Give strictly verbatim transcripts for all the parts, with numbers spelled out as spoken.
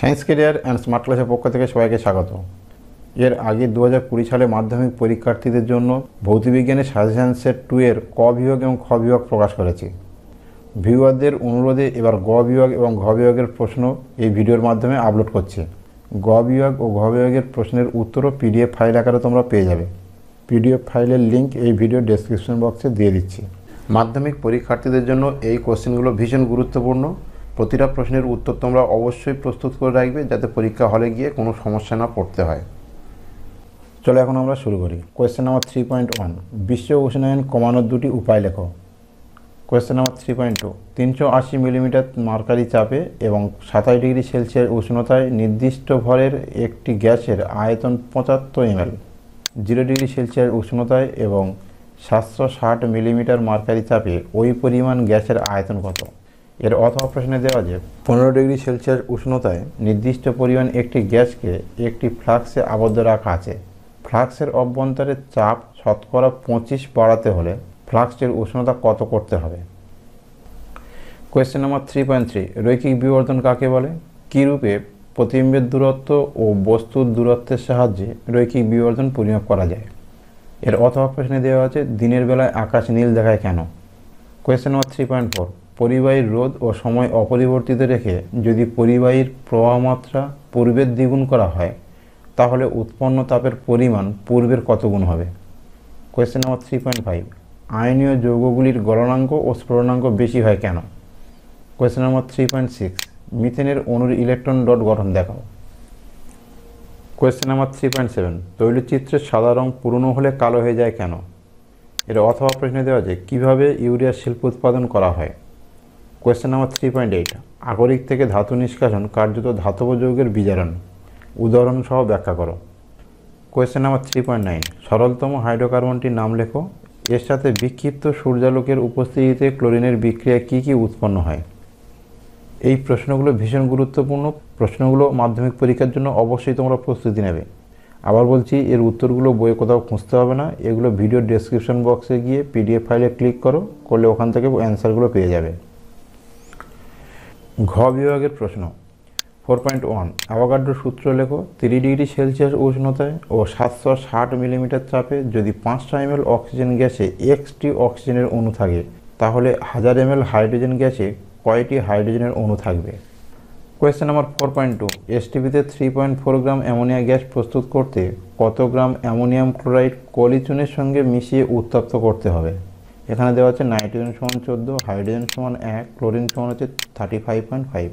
Science career and smart ক্লাসের পক্ষ থেকে সবাইকে স্বাগত। এর আগে দু হাজার কুড়ি সালে মাধ্যমিক পরীক্ষার্থীদের জন্য ভৌতবিজ্ঞানের সাজেশন সেট টু এর ক বিভাগ এবং খ বিভাগ প্রকাশ করেছি। ভিউয়ারদের অনুরোধে এবার গ বিভাগ এবং ঘ বিভাগের প্রশ্ন এই ভিডিওর মাধ্যমে আপলোড করছি। গ বিভাগ ও ঘ বিভাগের প্রশ্নের উত্তরও পিডিএফ ফাইল আকারে তোমরা পেয়ে যাবে। পিডিএফ ফাইলের লিঙ্ক এই ভিডিও ডেসক্রিপশন বক্সে দিয়ে দিচ্ছি। মাধ্যমিক পরীক্ষার্থীদের জন্য এই কোশ্চেনগুলো ভীষণ গুরুত্বপূর্ণ। প্রতিটা প্রশ্নের উত্তর তোমরা অবশ্যই প্রস্তুত করে রাখবে, যাতে পরীক্ষা হলে গিয়ে কোনো সমস্যা না পড়তে হয়। চলো এখন আমরা শুরু করি। Question number three point one, বিশ্ব উষ্ণায়ন কমানোর দুটি উপায় লেখো। Question number three point two, তিনশো আশি মিলিমিটার মার্কারি চাপে এবং সাতাশ ডিগ্রি সেলসিয়াস উষ্ণতায় নির্দিষ্ট ভরের একটি গ্যাসের আয়তন পঁচাত্তর এমএল, জিরো ডিগ্রি সেলসিয়াস উষ্ণতায় এবং সাতশো ষাট মিলিমিটার মার্কারি চাপে ওই পরিমাণ গ্যাসের আয়তন কত? এর অথবা প্রশ্নে দেওয়া যে পনেরো ডিগ্রি সেলসিয়াস উষ্ণতায় নির্দিষ্ট পরিমাণ একটি গ্যাসকে একটি ফ্লাক্সে আবদ্ধ রাখা আছে। ফ্লাক্সের অভ্যন্তরের চাপ শতকরা পঁচিশ বাড়াতে হলে ফ্লাক্সের উষ্ণতা কত করতে হবে? Question number three point three, রৈখিক বিবর্ধন কাকে বলে? কী রূপে প্রতিবিম্বের দূরত্ব ও বস্তুর দূরত্বের সাহায্যে রৈখিক বিবর্ধন পরিমাপ করা যায়? এর অথবা প্রশ্নে দেওয়া আছে দিনের বেলায় আকাশ নীল দেখায় কেন? Question number three point four, পরিবাহীর রোধ ও সময় অপরিবর্তিত রেখে যদি পরিবাহীর প্রবাহ মাত্রা পূর্বের দ্বিগুণ করা হয় তাহলে উৎপন্ন তাপের পরিমাণ পূর্বের কত গুণ হবে? Question number three point five, আয়নীয় যৌগগুলির গলনাঙ্ক ও স্ফুটনাঙ্ক বেশি হয় কেন? Question number three point six, মিথেনের অণুর ইলেকট্রন ডট গঠন দেখাও। Question number three point seven, তৈলচিত্রের সাদা রং পুরনো হলে কালো হয়ে যায় কেন? এর অথবা প্রশ্নে দেওয়া আছে কীভাবে ইউরিয়া শিল্প উৎপাদন করা হয়? Question number three point eight, আকরিক থেকে ধাতু নিষ্কাশন কার্যত ধাতব যৌগের বিজারণ, উদাহরণসহ ব্যাখ্যা করো। Question number three point nine, সরলতম হাইড্রোকার্বনটির নাম লেখো। এর সাথে বিক্ষিপ্ত সূর্যালোকের উপস্থিতিতে ক্লোরিনের বিক্রিয়া কী কী উৎপন্ন হয়? এই প্রশ্নগুলো ভীষণ গুরুত্বপূর্ণ। প্রশ্নগুলো মাধ্যমিক পরীক্ষার জন্য অবশ্যই তোমরা প্রস্তুতি নেবে। আবার বলছি, এর উত্তরগুলো বইয়ে কোথাও খুঁজতে হবে না, এগুলো ভিডিও ডেসক্রিপশন বক্সে গিয়ে পিডিএফ ফাইলে ক্লিক করো, করলে ওখান থেকে অ্যান্সারগুলো পেয়ে যাবে। ঘ বিভাগের প্রশ্ন ফোর পয়েন্ট ওয়ান, অ্যাভোগাড্রো সূত্র লেখো। তিরিশ ডিগ্রি সেলসিয়াস উষ্ণতায় ও সাতশো ষাট মিলিমিটার চাপে যদি পাঁচশো এমএল অক্সিজেন গ্যাসে এক্সটি অক্সিজেনের অণু থাকে তাহলে হাজার এমএল হাইড্রোজেন গ্যাসে কয়টি হাইড্রোজেনের অণু থাকবে? Question number four point two, এসটিপিতে three point four gram ammonia gas প্রস্তুত করতে কত গ্রাম অ্যামোনিয়াম ক্লোরাইড কলিচুনের সঙ্গে মিশিয়ে উত্তপ্ত করতে হবে? এখানে দেওয়া আছে নাইট্রোজেন সমান চোদ্দো, হাইড্রোজেন সমান এক, ক্লোরিন সমান হচ্ছে thirty five point five.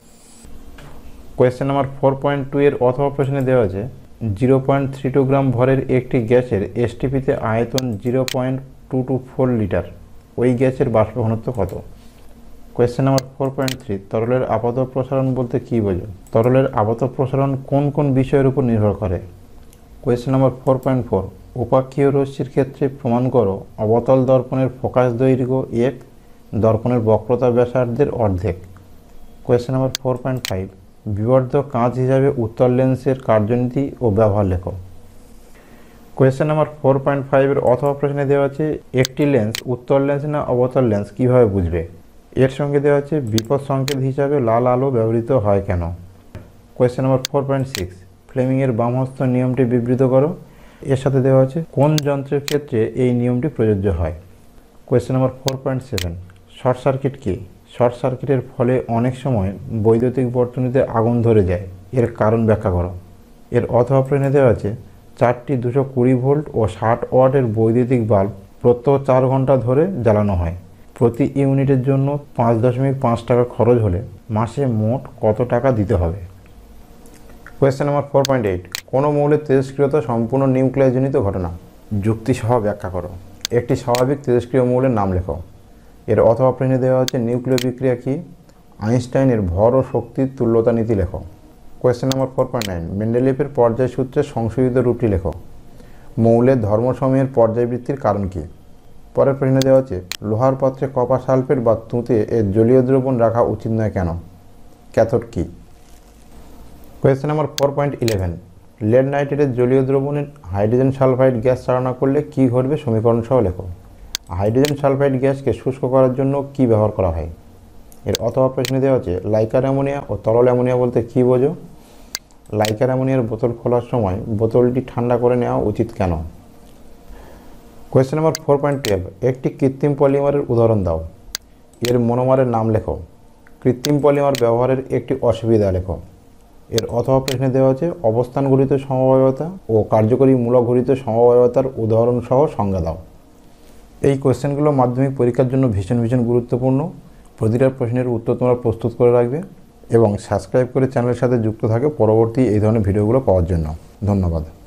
Question number four point two এর অথবা প্রশ্নে দেওয়া আছে zero point three two gram ভরের একটি গ্যাসের এসটিপিতে আয়তন zero point two two four litre, ওই গ্যাসের বাষ্প ঘনত্ব কত? Question number four point three, তরলের আপাত প্রসারণ বলতে কী বোঝো? তরলের আপাত প্রসারণ কোন কোন বিষয়ের উপর নির্ভর করে? Question number four point four, উপাক্ষীয় রশ্মির ক্ষেত্রে প্রমাণ করো অবতল দর্পণের ফোকাস দৈর্ঘ্য এক, দর্পণের বক্রতা ব্যাসার্ধের অর্ধেক। Question number four point five, বিবর্ধক কাঁচ হিসাবে উত্তল লেন্সের কার্যনীতি ও ব্যবহার লেখো। কোয়েশ্চেন নাম্বার ফোর পয়েন্ট ফাইভের অথবা প্রশ্নে দেওয়া আছে একটি লেন্স উত্তল লেন্স না অবতল লেন্স কীভাবে বুঝবে? এর সঙ্গে দেওয়া আছে বিপদ সংকেত হিসাবে লাল আলো ব্যবহৃত হয় কেন? Question number four point six, ফ্লেমিংয়ের বামহস্ত নিয়মটি বিবৃত করো। এর সাথে দেওয়া আছে কোন যন্ত্রের ক্ষেত্রে এই নিয়মটি প্রযোজ্য হয়? Question number four point seven, short circuit কী? শর্ট সার্কিটের ফলে অনেক সময় বৈদ্যুতিক বর্তনীতে আগুন ধরে যায়, এর কারণ ব্যাখ্যা করো। এর অথবা প্রশ্নে দেওয়া আছে চারটি দুশো কুড়ি ভোল্ট ও ষাট ওয়াটের বৈদ্যুতিক বাল্ব প্রত্যহ চার ঘন্টা ধরে জ্বালানো হয়। প্রতি ইউনিটের জন্য পাঁচ দশমিক পাঁচ টাকা খরচ হলে মাসে মোট কত টাকা দিতে হবে? Question number four point eight, কোনো মৌলের তেজস্ক্রিয়তা সম্পূর্ণ নিউক্লিয়াসজনিত ঘটনা, যুক্তিসহ ব্যাখ্যা করো। একটি স্বাভাবিক তেজস্ক্রিয় মৌলের নাম লেখো। এর অথবা প্রশ্নে দেওয়া হচ্ছে নিউক্লিয় বিক্রিয়া কী? আইনস্টাইনের ভর ও শক্তির তুল্যতা নীতি লেখো। Question number four point nine, মেন্ডেলিফের পর্যায় সূত্রের সংশোধিত রূপটি লেখো। মৌলের ধর্মসমূহের পর্যায়বৃত্তির কারণ কী? পরের প্রশ্নে দেওয়া আছে লোহার পাত্রে কপার সালফেট বা তুঁতে এর জলীয় দ্রবণ রাখা উচিত নয় কেন? ক্যাথোড কী? Question number four point eleven, lead নাইট্রেটের জলীয় দ্রবণের হাইড্রোজেন সালফাইড গ্যাস চালনা করলে কী ঘটবে সমীকরণ সহ লেখো। হাইড্রোজেন সালফাইড গ্যাসকে শুষ্ক করার জন্য কী ব্যবহার করা হয়? এর অথবা প্রশ্নে দেওয়া আছে লাইকার অ্যামোনিয়া ও তরল অ্যামোনিয়া বলতে কী বোঝো? লাইকার অ্যামোনিয়ার বোতল খোলার সময় বোতলটি ঠান্ডা করে নেওয়া উচিত কেন? Question number four point twelve, একটি কৃত্রিম পলিমারের উদাহরণ দাও। এর মনোমারের নাম লেখো। কৃত্রিম পলিমার ব্যবহারের একটি অসুবিধা লেখো। এর অথবা প্রশ্নে দেওয়া আছে অবস্থান ঘটিত সমবায়বতা ও কার্যকরী মূলক ঘটিত সমবায়বতার উদাহরণ সহ সংজ্ঞা দাও। এই কোয়েশ্চেনগুলো মাধ্যমিক পরীক্ষার জন্য ভীষণ ভীষণ গুরুত্বপূর্ণ। প্রতিটা প্রশ্নের উত্তর তোমরা প্রস্তুত করে রাখবে এবং সাবস্ক্রাইব করে চ্যানেলের সাথে যুক্ত থাকে পরবর্তী এই ধরনের ভিডিওগুলো পাওয়ার জন্য। ধন্যবাদ।